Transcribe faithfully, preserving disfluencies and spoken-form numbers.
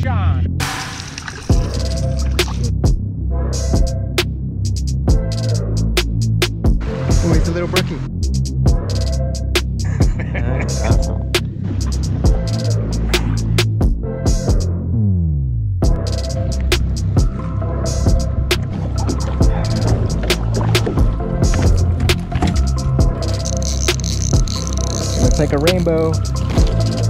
fish on. Oh, it's a little brookie. Nice, awesome. Looks like a rainbow.